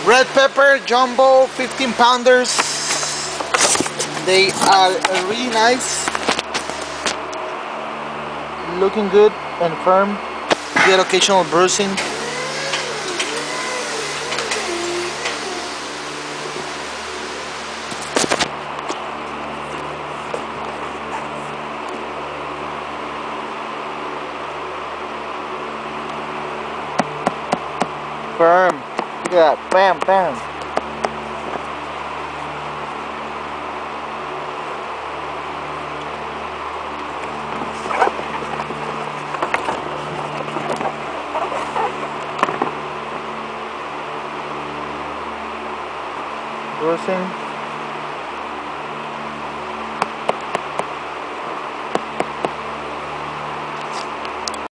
Red pepper jumbo 15 pounders. They are really nice, looking good and firm. Get occasional bruising. Firm. Look at that. Bam, bam. Bruising.